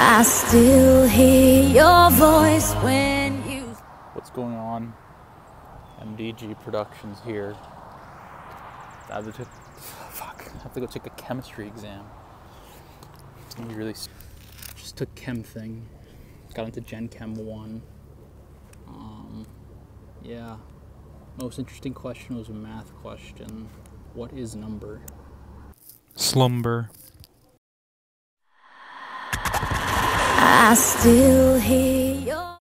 I still hear your voice when you... What's going on? MDG Productions here. I have to go take a chemistry exam. You really just took chem thing. Got into Gen Chem 1. Yeah. Most interesting question was a math question. What is number? Slumber. I still hear your...